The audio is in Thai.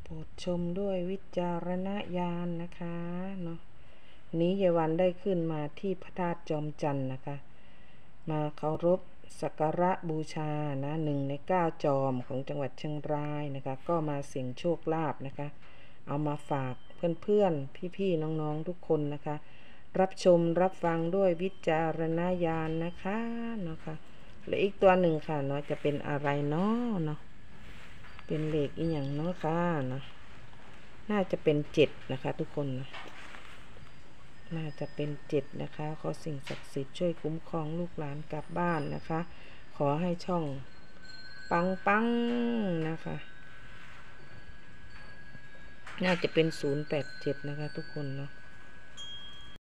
โปรดชมด้วยวิจารณญาณนะคะเนาะนี้ยายวันได้ขึ้นมาที่พระธาตุจอมจันทร์นะคะ มาเคารพสักการะบูชานะ1 ใน 9จอมของจังหวัดเชียงรายนะคะก็มาเสี่ยงโชคลาภนะคะเอามาฝากเพื่อนๆพี่ๆน้องๆทุกคนนะคะรับชมรับฟังด้วยวิจารณญาณนะคะเนาะค่ะและอีกตัวหนึ่งค่ะเนาะจะเป็นอะไรเนาะเป็นเลขอีกอย่างเนาะค่ะเนาะน่าจะเป็น7นะคะทุกคนนะน่าจะเป็น7นะคะขอสิ่งศักดิ์สิทธิ์ช่วยคุ้มครองลูกหลานกลับบ้านนะคะขอให้ช่องปังนะคะน่าจะเป็น087นะคะทุกคนเนาะ